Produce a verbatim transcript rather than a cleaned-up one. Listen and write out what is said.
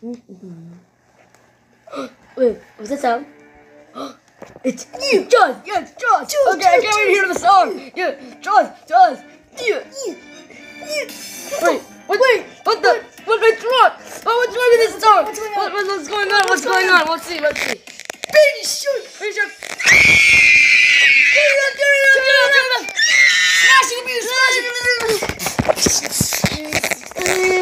Wait, what's that sound? It's you, Jaws. Yes, Jaws. Jaws. Okay, I can't wait to hear the song. Yeah, Jaws, Jaws. Yeah. Wait, what? Wait, what the? What, what's wrong? Oh, what's wrong with this song? What's going on? What, what's going on? What's going on? Let's see. Let's see. Baby shark. Baby shark. Turn it up. Turn it up. Turn it up. Smash it, abuse. Smash it.